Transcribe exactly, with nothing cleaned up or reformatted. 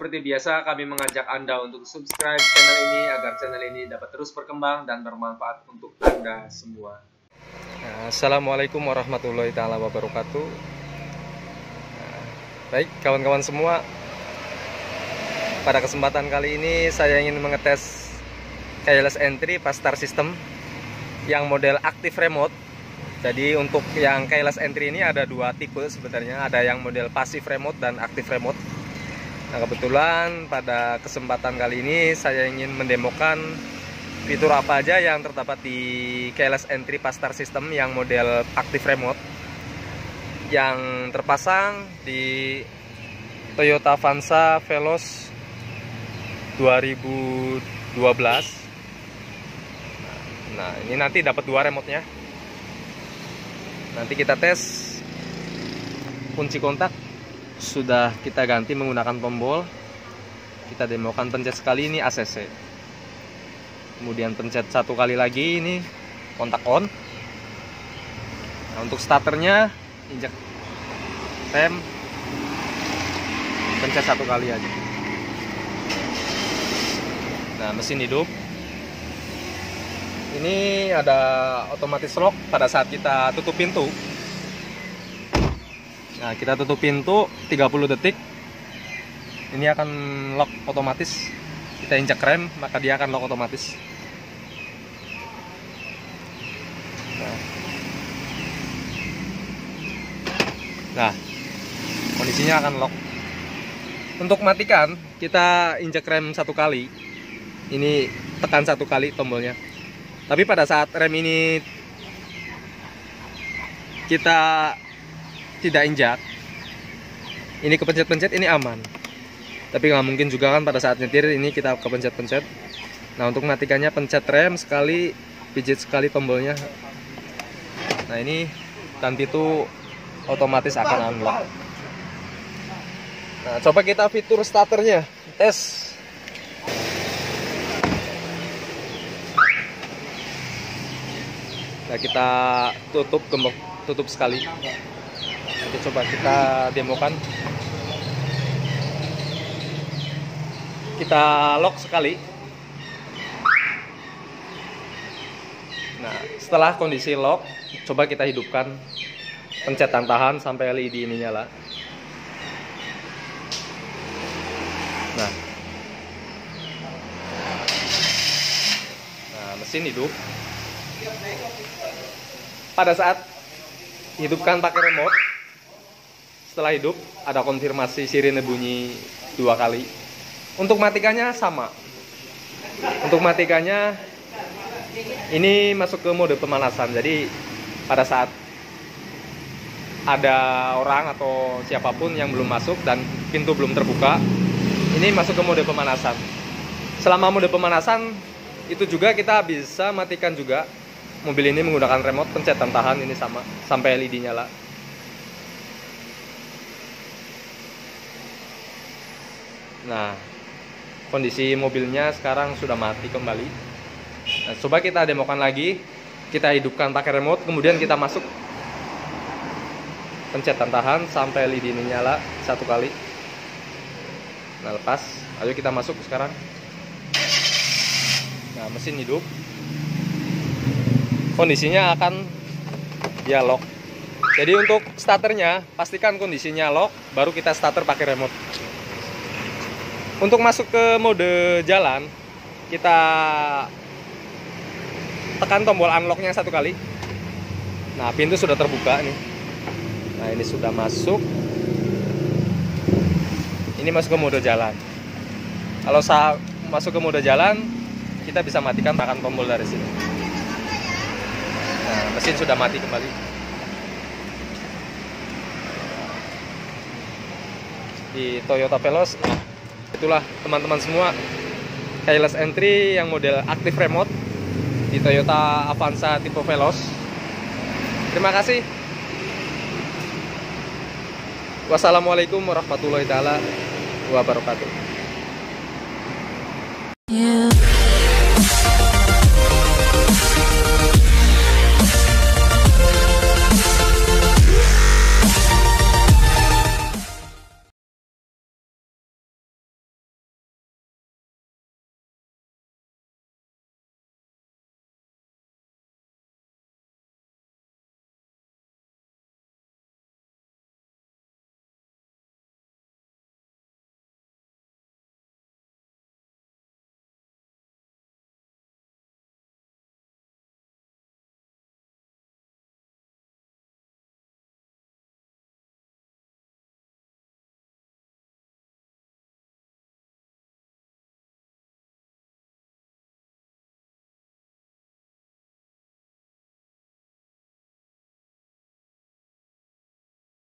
seperti biasa kami mengajak Anda untuk subscribe channel ini agar channel ini dapat terus berkembang dan bermanfaat untuk Anda semua. Assalamualaikum warahmatullahi taala wabarakatuh. Baik kawan-kawan semua, pada kesempatan kali ini saya ingin mengetes keyless entry pas start system yang model active remote. Jadi untuk yang keyless entry ini ada dua tipe sebenarnya, ada yang model passive remote dan active remote. Nah kebetulan pada kesempatan kali ini saya ingin mendemokan fitur apa aja yang terdapat di keyless entry pas start system yang model active remote yang terpasang di Toyota Avanza Veloz dua ribu dua belas. Nah ini nanti dapat dua remote-nya. Nanti kita tes. Kunci kontak sudah kita ganti menggunakan tombol. Kita demokan pencet sekali, ini A C C. Kemudian pencet satu kali lagi, ini kontak on. Nah, untuk starternya injak rem, pencet satu kali aja. Nah mesin hidup. Ini ada otomatis lock pada saat kita tutup pintu. Nah, kita tutup pintu tiga puluh detik. Ini akan lock otomatis. Kita injak rem, maka dia akan lock otomatis. Nah, nah kondisinya akan lock. Untuk matikan, kita injak rem satu kali. Ini tekan satu kali tombolnya. Tapi pada saat rem ini kita tidak injak, ini kepencet-pencet, ini aman. Tapi nggak mungkin juga kan pada saat nyetir ini kita kepencet-pencet. Nah untuk matikannya pencet rem sekali, pijit sekali tombolnya. Nah ini dan itu otomatis akan unlock. Nah coba kita fitur starternya, tes. Nah kita tutup gembok, tutup sekali. Nanti coba kita demokan. Kita lock sekali. Nah setelah kondisi lock, coba kita hidupkan. Pencetan tahan sampai L E D ini nyala. Nah, nah mesin hidup. Pada saat hidupkan pakai remote, setelah hidup ada konfirmasi sirine bunyi dua kali. Untuk matikannya sama. Untuk matikannya ini masuk ke mode pemanasan. Jadi pada saat ada orang atau siapapun yang belum masuk dan pintu belum terbuka, ini masuk ke mode pemanasan. Selama mode pemanasan itu juga kita bisa matikan juga. Mobil ini menggunakan remote, pencetan tahan ini sama sampai L E D nyala. Nah, kondisi mobilnya sekarang sudah mati kembali. Nah, coba kita demokan lagi. Kita hidupkan pakai remote, kemudian kita masuk. Pencetan tahan sampai L E D ini nyala satu kali. Nah, lepas. Ayo kita masuk sekarang. Nah, mesin hidup. Kondisinya akan dia lock. Jadi untuk starternya pastikan kondisinya lock, baru kita starter pakai remote. Untuk masuk ke mode jalan, kita tekan tombol unlocknya satu kali. Nah pintu sudah terbuka nih. Nah ini sudah masuk. Ini masuk ke mode jalan. Kalau saat masuk ke mode jalan, kita bisa matikan tekan tombol dari sini. Nah, mesin sudah mati kembali. Di Toyota Veloz, itulah teman-teman semua, keyless entry yang model active remote di Toyota Avanza tipe Veloz. Terima kasih. Wassalamualaikum warahmatullahi taala wabarakatuh.